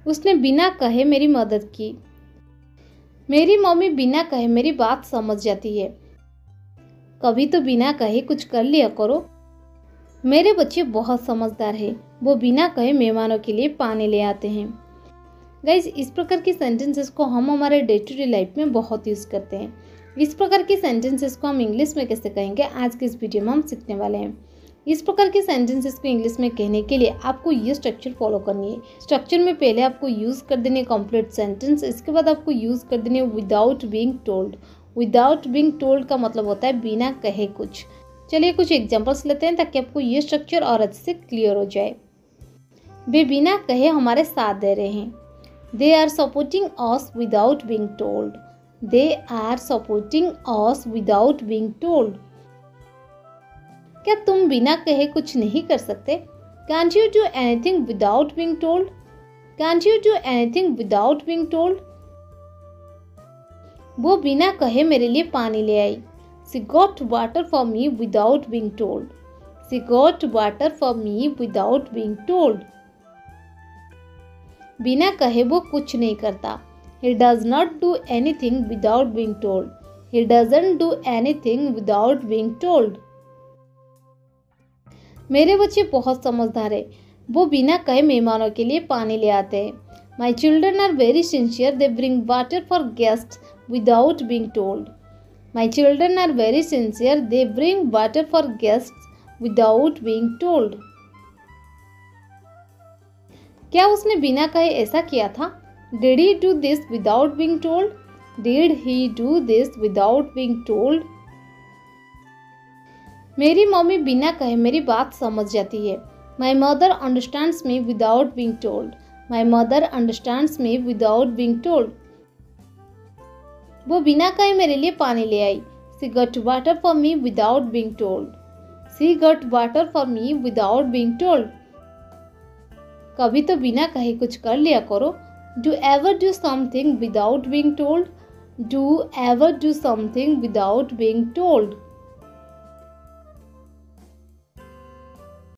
उसने बिना कहे मेरी मदद की। मेरी मम्मी बिना कहे मेरी बात समझ जाती है। कभी तो बिना कहे कुछ कर लिया करो। मेरे बच्चे बहुत समझदार हैं। वो बिना कहे मेहमानों के लिए पानी ले आते हैं। गाइज, इस प्रकार की सेंटेंसेस को हम हमारे डे टू डे लाइफ में बहुत यूज़ करते हैं। इस प्रकार की सेंटेंसेस को हम इंग्लिश में कैसे कहेंगे, आज के इस वीडियो में हम सीखने वाले हैं। इस प्रकार के सेंटेंसेस को इंग्लिश में कहने के लिए आपको ये स्ट्रक्चर फॉलो करनी है। स्ट्रक्चर में पहले आपको यूज़ कर देने कंप्लीट सेंटेंस, इसके बाद आपको यूज़ कर देने without being told. Without being told का मतलब होता है बिना कहे कुछ। चलिए कुछ एग्जांपल्स लेते हैं ताकि आपको ये स्ट्रक्चर और अच्छे से क्लियर हो जाए। वे बिना कहे हमारे साथ दे रहे हैं। They are supporting us without being told. They are supporting us without being told. क्या तुम बिना कहे कुछ नहीं कर सकते? Can't you do anything without being told? Can't you do anything without being told? वो बिना कहे मेरे लिए पानी ले आई। She got water for me without being told. She got water for me without being told. बिना कहे वो कुछ नहीं करता। He does not do anything without being told. He doesn't do anything without being told. मेरे बच्चे बहुत समझदार हैं। वो बिना कहे मेहमानों के लिए पानी ले आते हैं। My children are very sincere. They bring water for guests without being told. My children are very sincere. They bring water for guests without being told. क्या उसने बिना कहे ऐसा किया था? Did he do this without being told? Did he do this without being told? मेरी mummy बिना कहे मेरी बात समझ जाती है। My mother understands me without being told. My mother understands me without being told. वो बिना कहे मेरे लिए पानी ले आई। She got water for me without being told. She got water for me without being told. कभी तो बिना कहे कुछ कर लिया करो। Do ever do something without being told? Do ever do something without being told?